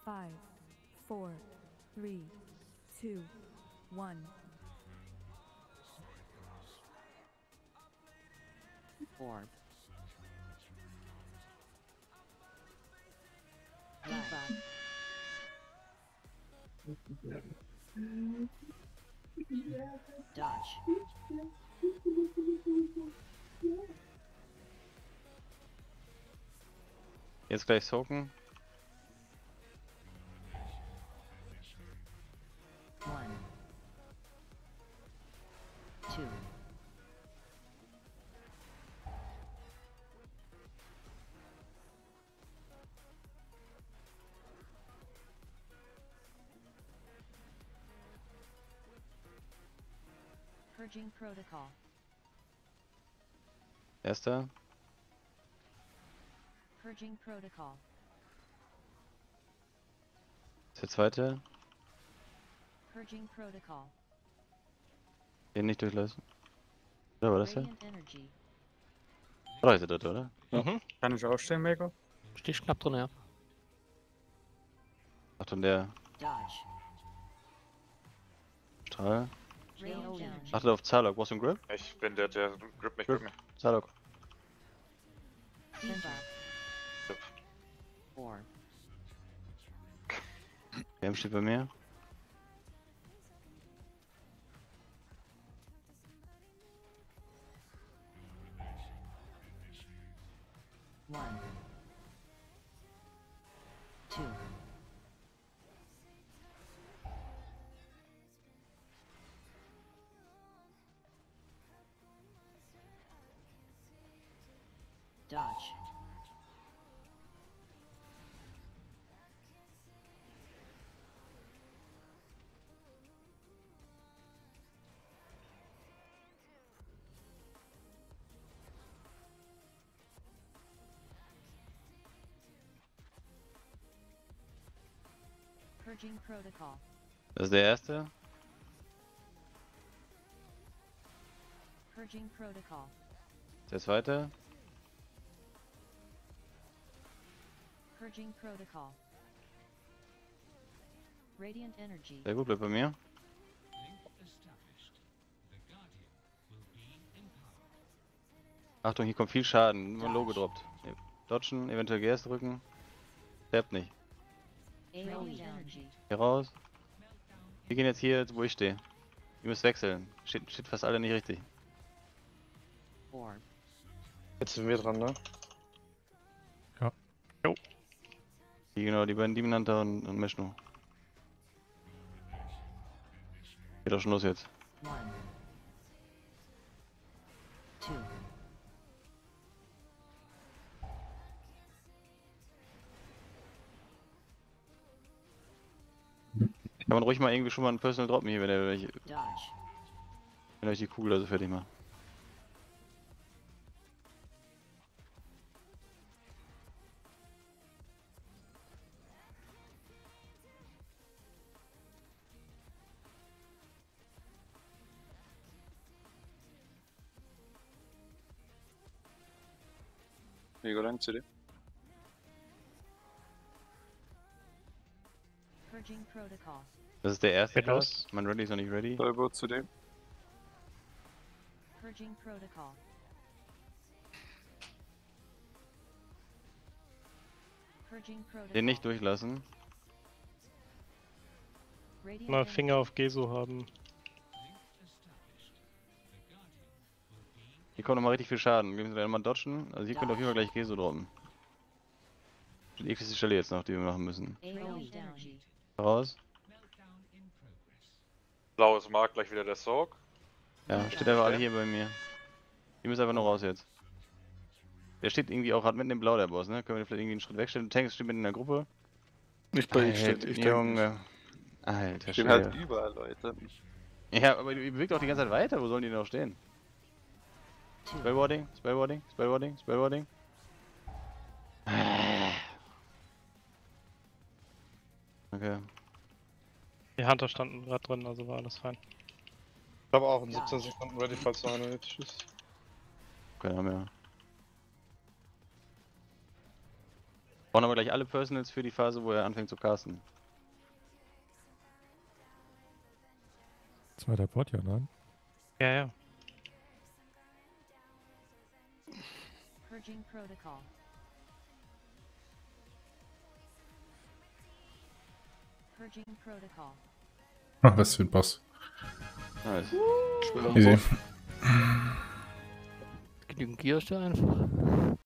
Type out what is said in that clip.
5, 4, 3, 2, 1. 4. Debuff. Dodge. Jetzt gleich soaken. 1, 2. Purging protocol. Erster. Purging protocol. Ist der zweite. Purging protocol. Den nicht durchlassen. Oder war das der? Radiant energy. Oder ist der dritte, oder? Mhm. Kann ich aufstehen, Mego? Stehst knapp drin, ja. Achtung, der Dodge. Strahl. Radiant energy. Achtet auf Zarlok. Brauchst du einen Grip? Ich bin der grip mich, grip mich. Zarlok. Debuff. Grip. 4. WM steht bei mir. One. 2. Dodge. Purging protocol. Das ist der erste. Purging protocol. Der zweite. Purging protocol. Radiant energy. Sehr gut, bleibt bei mir. Achtung, hier kommt viel Schaden. Nur ein Low gedroppt. Dodgen, eventuell GS drücken. Sterbt nicht. Radiant energy. Hier raus. Wir gehen jetzt hier, wo ich stehe. Ihr müsst wechseln. Steht fast alle nicht richtig. 4. Jetzt sind wir dran, ne? Hier genau, die beiden Demon Hunter und Meshnu. Geht auch schon los jetzt. 1. 2. Kann man ruhig mal irgendwie schon mal einen Personal droppen hier, wenn Dodge. euch die Kugel also fertig macht. Mego lang zu dir. Purging protocol. Das ist der erste Geht los. Class. Mein Ready ist noch nicht ready. Turbo zu dem. Purging protocol. Purging protocol. Den nicht durchlassen. Radiant Mal energy. Finger auf Geso haben. Hier kommt nochmal richtig viel Schaden. Wir müssen gleich mal dodgen. Also hier könnt ihr auf jeden Fall gleich Geso droppen. Die ekligste Stelle jetzt noch, die wir machen müssen. Radiant energy. Raus. Blaues Mark, gleich wieder der Soak. Ja, steht einfach alle hier bei mir. Die müssen einfach nur raus jetzt. Der steht irgendwie auch gerade mitten im Blau, der Boss, ne? Können wir vielleicht irgendwie einen Schritt wegstellen? Tanks steht mitten in der Gruppe. Nicht bei Alter, Junge. Alter, Ich bin Schwede. halt überall, Leute. Ja, aber die bewegt auch die ganze Zeit weiter. Wo sollen die denn noch stehen? 2. Spellwarding, Spellwarding, Spellwarding, Spellwarding. Okay. Die Hunter standen gerade drin, also war alles fein. Ich habe auch in 17 Sekunden ready, falls noch einer nötig ist. Okay, haben wir. brauchen aber gleich alle Personals für die Phase, wo er anfängt zu casten. Zweiter Pot, ja, nein? Ja, ja. Purging Protocol. Purging Protocol. Ach, was für ein Boss. Nice. Easy. Genügend Gear ist der einfach.